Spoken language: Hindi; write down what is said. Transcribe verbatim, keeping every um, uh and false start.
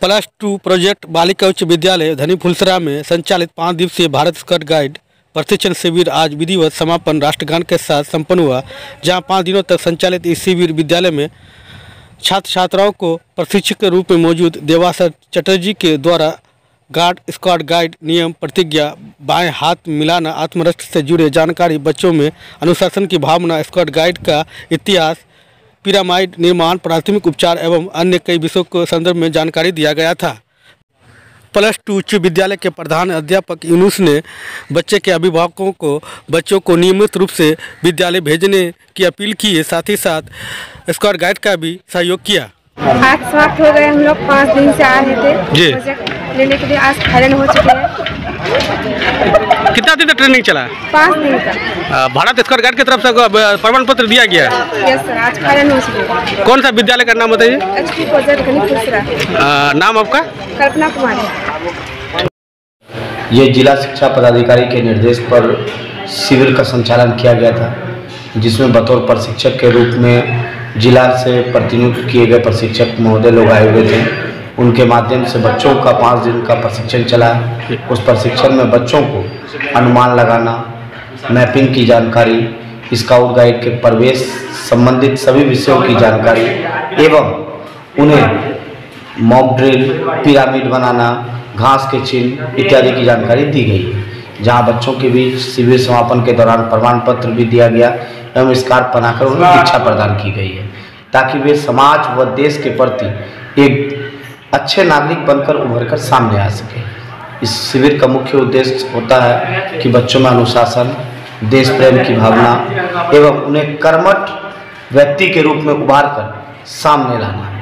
प्लस टू प्रोजेक्ट बालिका उच्च विद्यालय धनी फुलसरा में संचालित पाँच दिवसीय भारत स्काउट गाइड प्रशिक्षण शिविर आज विधिवत समापन राष्ट्रगान के साथ संपन्न हुआ, जहां पाँच दिनों तक संचालित इस शिविर विद्यालय में छात्र छात्राओं को प्रशिक्षक के रूप में मौजूद देवासर चटर्जी के द्वारा गार्ड स्क्वाड गाइड नियम प्रतिज्ञा बाएं हाथ मिलाना आत्मरक्षा से जुड़े जानकारी, बच्चों में अनुशासन की भावना, स्क्वाड गाइड का इतिहास, पिरामिड निर्माण, प्राथमिक उपचार एवं अन्य कई विषयों के संदर्भ में जानकारी दिया गया था। प्लस टू उच्च विद्यालय के प्रधान अध्यापक यूनुस ने बच्चे के अभिभावकों को बच्चों को नियमित रूप से विद्यालय भेजने की अपील की है, साथ ही साथ स्क्वाड गाइड का भी सहयोग किया। आज समाप्त हो गए। हम लोग पाँच दिन से आ रहे थे प्रोजेक्ट लेने के लिए, आज फाइनल हो चुके हैं। कितना दिन तक ट्रेनिंग चला? पाँच दिन का। भारत स्काउट गाइड की तरफ से प्रमाण पत्र दिया गया है? यस सर, आज फाइनल हो चुके हैं। कौन सा विद्यालय का नाम बताइए? एचपी प्रोजेक्ट धनी फुलसरा। नाम आपका? कल्पना कुमारी। ये जिला शिक्षा पदाधिकारी के निर्देश पर शिविर का संचालन किया गया था, जिसमें बतौर प्रशिक्षक के रूप में जिला से प्रतिनियुक्त किए गए प्रशिक्षक महोदय लोग आए हुए थे। उनके माध्यम से बच्चों का पाँच दिन का प्रशिक्षण चला। उस प्रशिक्षण में बच्चों को अनुमान लगाना, मैपिंग की जानकारी, स्काउट गाइड के प्रवेश संबंधित सभी विषयों की जानकारी एवं उन्हें मॉक ड्रिल, पिरामिड बनाना, घास के चिन्ह इत्यादि की जानकारी दी गई, जहां बच्चों के बीच शिविर समापन के दौरान प्रमाण पत्र भी दिया गया एवं स्कार्फ बनाकर उन्हें दीक्षा प्रदान की गई है, ताकि वे समाज व देश के प्रति एक अच्छे नागरिक बनकर उभर कर सामने आ सके। इस शिविर का मुख्य उद्देश्य होता है कि बच्चों में अनुशासन, देश प्रेम की भावना एवं उन्हें कर्मठ व्यक्ति के रूप में उभार कर सामने लाना।